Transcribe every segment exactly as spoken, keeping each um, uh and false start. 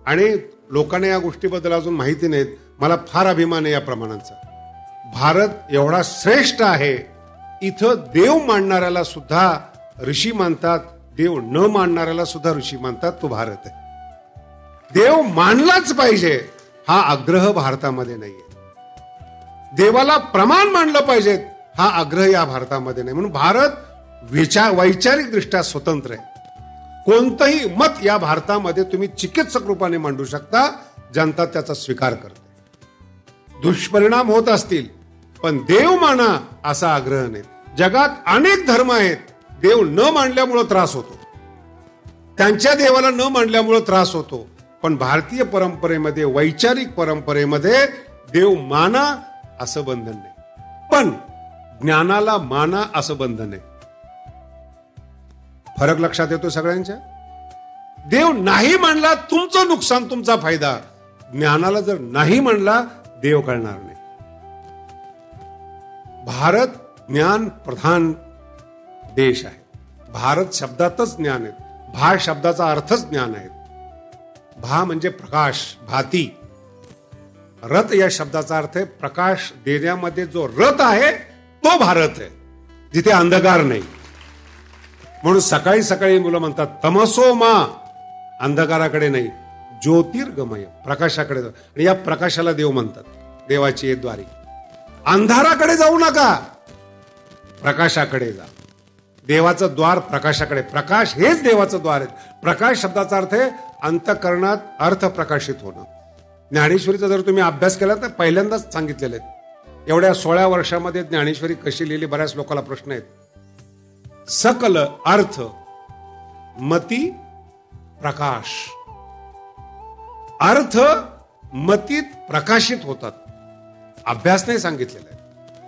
आणि लोकांना या गोष्टीबद्दल अजून माहिती नाहीत. मला फार अभिमान आहे या प्रमाणांचा. भारत एवढा श्रेष्ठ आहे, इथं देव मानणाऱ्याला सुद्धा ऋषी मानतात, देव न मानणाऱ्याला सुद्धा ऋषी मानतात. तो भारत आहे. देव मानलाच पाहिजे हा आग्रह भारतामध्ये नाहीये. देवाला प्रमाण मानलं पाहिजे हा आग्रह या भारतामध्ये नाही. म्हणून भारत विचार वैचारिक दृष्ट्या स्वतंत्र आहे. कोणतंही मत या भारतामध्ये तुम्ही चिकित्सक रूपाने मांडू शकता, जनता त्याचा स्वीकार करते. दुष्परिणाम होत असतील पण देव माना असा आग्रह नाही. जगात अनेक धर्म आहेत, देव न मानल्यामुळं त्रास होतो, त्यांच्या देवाला न मानल्यामुळं त्रास होतो. पण भारतीय परंपरेमध्ये, वैचारिक परंपरेमध्ये देव माना असं बंधन नाही, पण ज्ञानाला माना असं बंधन आहे. फरक लक्षात येतो सगळ्यांच्या. देव नाही मानला तुमचं नुकसान, तुमचा फायदा. ज्ञानाला जर नाही मानला देव कळणार नाही. भारत ज्ञान प्रधान देश आहे. भारत शब्दातच ज्ञान आहे. भा शब्दाचा अर्थच ज्ञान आहे. भा म्हणजे प्रकाश, भाती. रथ या शब्दाचा अर्थ आहे प्रकाश देण्यामध्ये जो रथ आहे तो भारत आहे, जिथे अंधकार नाही. म्हणून सकाळी सकाळी मुलं म्हणतात तमसो मा, अंधकाराकडे नाही, ज्योतिर्गमय, प्रकाशाकडे. आणि या प्रकाशाला देव म्हणतात, देवाची एक द्वारी. अंधाराकडे जाऊ नका, प्रकाशाकडे जा. देवाचं द्वार प्रकाशाकडे. प्रकाश हेच देवाचं द्वार आहे. प्रकाश शब्दाचा अर्थ आहे अंतःकरणात अर्थ प्रकाशित होणं. ज्ञानेश्वरीचा जर तुम्ही अभ्यास केला तर पहिल्यांदाच सांगितलेले आहेत. एवढ्या सोळा वर्षामध्ये ज्ञानेश्वरी कशी लिहिली, बऱ्याच लोकांना प्रश्न आहेत. सकल अर्थ मती प्रकाश. अर्थ मतीत प्रकाशित होतात. अभ्यास नाही सांगितलेला आहे,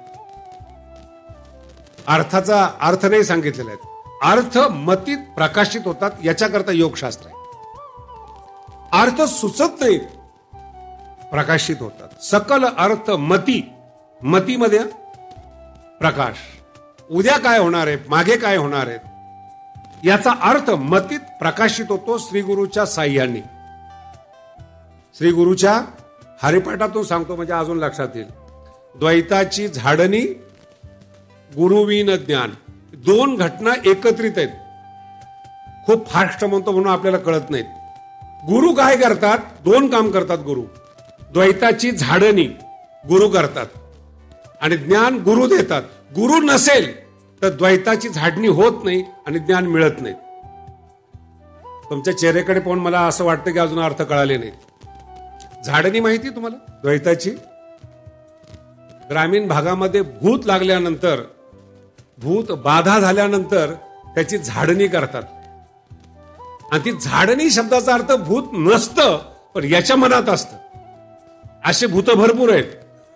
अर्थाचा अर्थ नाही सांगितलेला आहे. अर्थ मतीत प्रकाशित होतात, याच्याकरता योगशास्त्र आहे. अर्थ सुचत नाही, प्रकाशित होतात. सकल अर्थ मती, मतीमध्ये प्रकाश. उद्या काय होणार आहे, मागे काय होणार आहे, याचा अर्थ मतीत प्रकाशित होतो श्रीगुरूच्या साह्याने. श्रीगुरूच्या हरिपाठातून सांगतो म्हणजे अजून लक्षात येईल. द्वैताची झाडणी, गुरुविन ज्ञान, दोन घटना एकत्रित आहेत. खूप फास्ट म्हणतो म्हणून आपल्याला कळत नाहीत. गुरु काय करतात, दोन काम करतात गुरु. द्वैताची झाडणी गुरु करतात आणि ज्ञान गुरु देतात. गुरु नसेल तर द्वैताची झाडणी होत नाही आणि ज्ञान मिळत नाही. तुमच्या चेहऱ्याकडे पाहून मला असं वाटतं की अजून अर्थ कळाले नाही. झाडणी माहिती तुम्हाला द्वैताची? ग्रामीण भागामध्ये भूत लागल्यानंतर, भूत बाधा झाल्यानंतर त्याची झाडणी करतात. आणि ती झाडणी शब्दाचा अर्थ भूत नसतं पण याच्या मनात असतं. असे भूत भरपूर आहेत.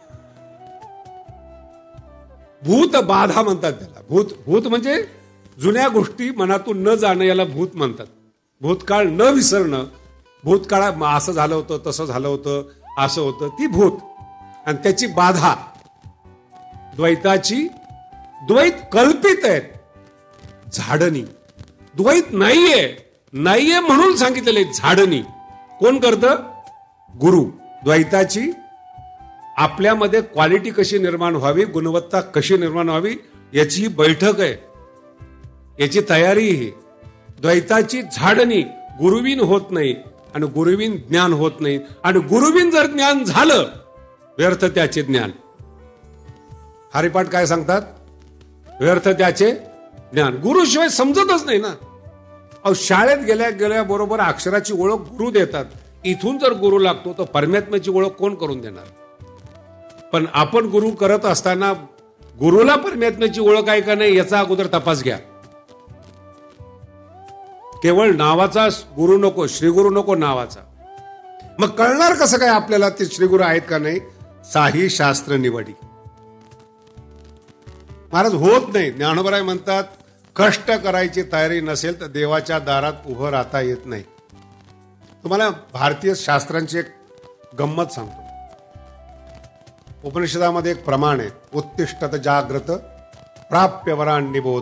भूत बाधा म्हणतात त्याला. भूत भूत म्हणजे जुन्या गोष्टी मनातून न जाणं, याला भूत म्हणतात. भूतकाळ न विसरणं. भूतकाळात असं झालं होतं, तसं झालं होतं, असं होतं, ती भूत. आणि त्याची बाधा द्वैताची. द्वैत कल्पित आहेत, झाडणी. द्वैत नाहीये, नाहीये म्हणून सांगितलेले झाडणी. कोण करतं? गुरु. द्वैताची आपल्यामध्ये क्वालिटी कशी निर्माण व्हावी, गुणवत्ता कशी निर्माण व्हावी, याची ही बैठक आहे, याची तयारी ही. द्वैताची झाडणी. गुरुविन होत नाही आणि गुरुविन ज्ञान होत नाही. आणि गुरुविन जर ज्ञान झालं व्यर्थ त्याचे ज्ञान. हरिपाठ काय सांगतात? व्यर्थ त्याचे ज्ञान. गुरुशिवाय समजतच नाही ना. अहो, शाळेत गेल्या गेल्या बरोबर अक्षराची ओळख गुरु देतात. इथून जर गुरु लागतो तर परमात्म्याची ओळख कोण करून देणार? पण आपण गुरु करत असताना गुरुला परमात्म्याची ओळख आहे का नाही याचा अगोदर तपास घ्या. केवळ नावाचा गुरु नको, श्रीगुरु नको नावाचा. मग कळणार कसं काय आपल्याला ते श्रीगुरु आहेत का नाही? साही शास्त्र निवडी. महाराज होत नाही. ज्ञानोबराय म्हणतात कष्ट करायची तयारी नसेल तर देवाच्या दारात उभं राहता येत नाही. तुम्हाला भारतीय शास्त्रांची एक गंमत सांगतो. उपनिषदामध्ये एक प्रमाण आहे, उत्तिष्ठत जाग्रत प्राप्य वरान निबोध.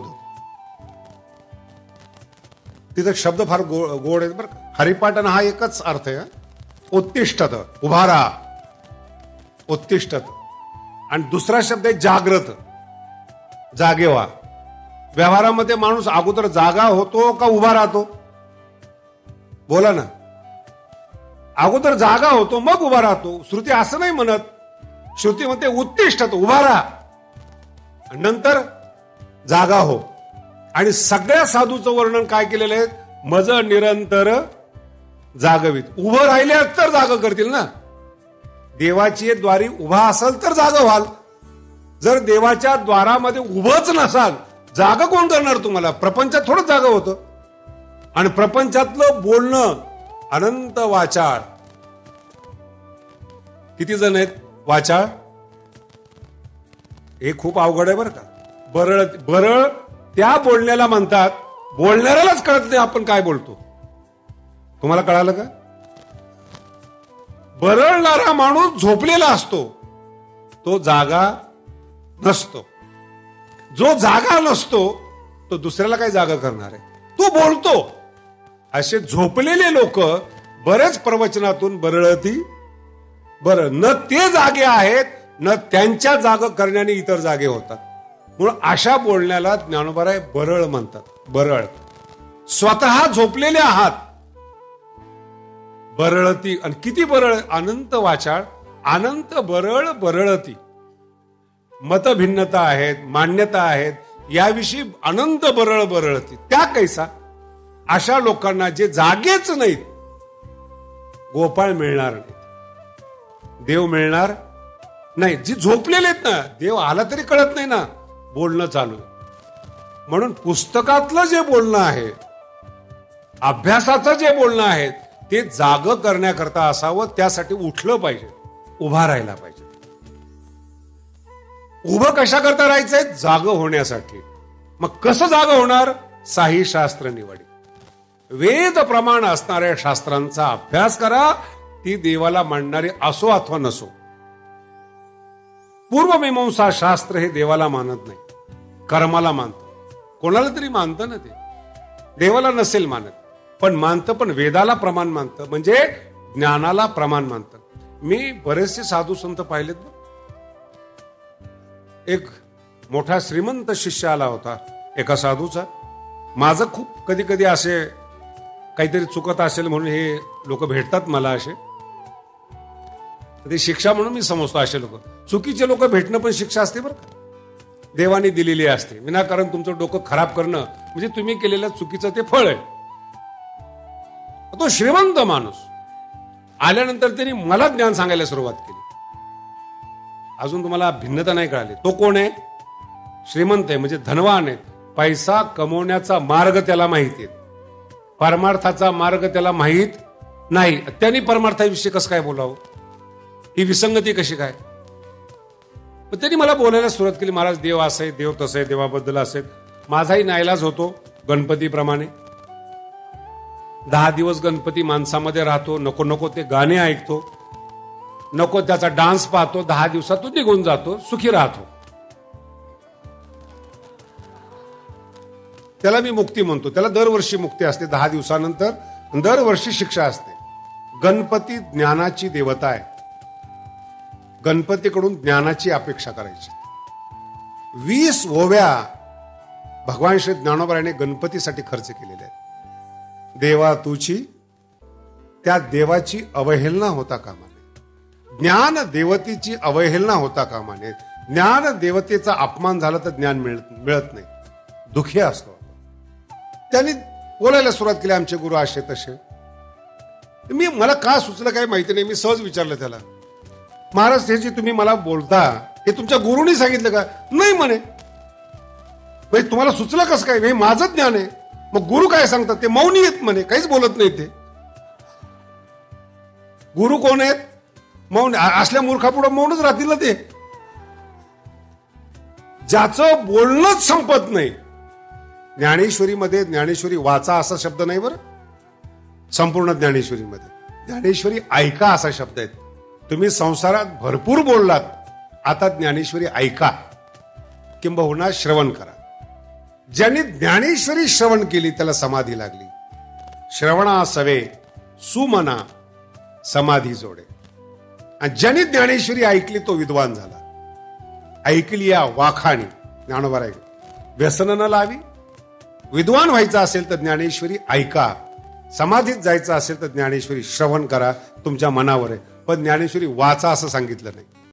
तिचा शब्द फार गो गोड आहे बरं. हरिपाठन हा एकच अर्थ आहे. उत्तिष्ठत, उभा राहा, उत्तिष्ठत. आणि दुसरा शब्द आहे जाग्रत, जागे व्हा. व्यवहारामध्ये माणूस अगोदर जागा होतो का उभा राहतो? बोला ना. अगोदर जागा होतो मग उभा राहतो. श्रुती असं नाही म्हणत. श्रुती म्हणते उत्तिष्ठत, उभा राहा, नंतर जागा हो. आणि सगळ्या साधूचं वर्णन काय केलेलं आहे? मज निरंतर जागवीत. उभं राहिले तर जाग करतील ना. देवाची द्वारी उभा असेल तर जागा व्हाल. जर देवाच्या द्वारामध्ये उभंच नसाल, जागा कोण करणार तुम्हाला? प्रपंचात थोडं जागा होतं. आणि प्रपंचातलं बोलणं अनंत वाचाळ. किती जण आहेत वाचाळ? हे खूप अवघड आहे बरं का. बरळ बरळ त्या बोलण्याला म्हणतात, बोलणाऱ्यालाच कळत नाही आपण काय बोलतो. तुम्हाला कळालं का? बरळणारा माणूस झोपलेला असतो, तो जागा नसतो. जो जागा नसतो तो दुसऱ्याला काय जागा करणार आहे? तो बोलतो. असे झोपलेले लोक बरेच प्रवचनातून बरळती बरं. न ते जागे आहेत, न त्यांच्या जाग करण्याने इतर जागे होतात. म्हणून अशा बोलण्याला ज्ञानोबाराय बरळ म्हणतात. बरळ. स्वतः झोपलेले आहात, बरळती. आणि किती बरळ? अनंत वाचाळ, अनंत बरळ बरळती. मतभिन्नता आहेत, मान्यता आहेत, याविषयी अनंत बरळ बरळती. त्या कैसा? अशा लोकांना जे जागेच नाहीत, गोपाळ मिळणार नाहीत, देव मिळणार नाही. जी झोपलेले आहेत ना, देव आला तरी कळत नाही ना, बोलणं चालू आहे. म्हणून पुस्तकातलं जे बोलणं आहे, अभ्यासाचं जे बोलणं आहे, ते जाग करण्याकरता असावं. त्यासाठी उठलं पाहिजे, उभा राहायला पाहिजे. उभं कशा करता राहायचंय? जाग होण्यासाठी. मग कसं जाग होणार? साही शास्त्र निवडी. वेद प्रमाण असणाऱ्या शास्त्रांचा अभ्यास करा. ती देवाला मांडणारी असो अथवा नसो. पूर्वमीमांसा शास्त्र हे देवाला मानत नाही, कर्माला मानत. कोणाला तरी मानतं ना ते, देवाला नसेल मानत, पण मानतं. पण वेदाला प्रमाण मानतं, म्हणजे ज्ञानाला प्रमाण मानतं. मी बरेचसे साधू संत पाहिलेत. एक मोठा श्रीमंत शिष्य आला होता एका साधूचा. माझं खूप कधी कधी असे काहीतरी चुकत असेल म्हणून हे लोक भेटतात मला. असे ते शिक्षा म्हणून मी समजतो. असे लोक, चुकीचे लोक भेटणं पण शिक्षा असते बरं का, देवाने दिलेली असते. विनाकारण तुमचं डोकं खराब करणं म्हणजे तुम्ही केलेल्या चुकीचं ते फळ आहे. तो श्रीमंत माणूस आल्यानंतर त्यांनी मला ज्ञान सांगायला सुरुवात केली. अजून तुम्हाला भिन्नता नाही कळाली. तो कोण आहे? श्रीमंत आहे, म्हणजे धनवान आहे. पैसा कमवण्याचा मार्ग त्याला माहिती आहे, परमार्थाचा मार्ग त्याला माहीत नाही. त्यांनी परमार्थाविषयी कसं काय बोलावं? ही विसंगती कशी काय? पण त्यांनी मला बोलायला सुरुवात केली. महाराज, देव असं आहे, देव तसं आहे, देवाबद्दल असेल. माझाही नाईलाज होतो गणपतीप्रमाणे. दहा दिवस गणपती माणसामध्ये राहतो, नको नको ते गाणे ऐकतो, नको त्याचा डान्स पाहतो, दहा दिवसातून निघून जातो, सुखी राहतो. त्याला मी मुक्ती म्हणतो. त्याला दरवर्षी मुक्ती असते दहा दिवसानंतर, दरवर्षी शिक्षा असते. गणपती ज्ञानाची देवता आहे. गणपतीकडून ज्ञानाची अपेक्षा करायची. वीस ओव्या भगवान श्री ज्ञानोबारायाने गणपतीसाठी खर्च केलेले आहेत. देवा तुची, त्या देवाची अवहेलना होता कामा नये. ज्ञान देवतेची अवहेलना होता कामा नये. ज्ञान देवतेचा अपमान झाला तर ज्ञान मिळत मिळत नाही, दुःखी असतो. त्यांनी बोलायला सुरुवात केली, आमचे गुरु असे तसे. मी मला का सुचलं काही माहिती नाही. मी सहज विचारलं त्याला, महाराज हे जे तुम्ही मला बोलता हे तुमच्या गुरुनी सांगितलं का? नाही म्हणे. म्हणजे तुम्हाला सुचलं कसं काय? हे माझं ज्ञान आहे. मग गुरु काय सांगतात? ते मौनी आहेत म्हणे, काहीच बोलत नाही. ते गुरु कोण आहेत? मौन. असल्या मूर्खापुढे मौनच राहतील ना ते. ज्याचं बोलणंच संपत नाही. ज्ञानेश्वरीमध्ये ज्ञानेश्वरी वाचा असा शब्द नाही बरं. संपूर्ण ज्ञानेश्वरीमध्ये ज्ञानेश्वरी ऐका असा शब्द आहे. तुम्ही संसारात भरपूर बोललात, आता ज्ञानेश्वरी ऐका, किंबहुना श्रवण करा. ज्यांनी ज्ञानेश्वरी श्रवण केली त्याला समाधी लागली. श्रवणा सवे सुमना समाधी जोडे. आणि ज्याने ज्ञानेश्वरी ऐकली तो विद्वान झाला. ऐकली या वाखाणी ज्ञानोबा ऐक व्यसन न लावी. विद्वान व्हायचं असेल तर ज्ञानेश्वरी ऐका. समाधीत जायचं असेल तर ज्ञानेश्वरी श्रवण करा. तुमच्या मनावर आहे. पण ज्ञानेश्वरी वाचा असं सांगितलं नाही.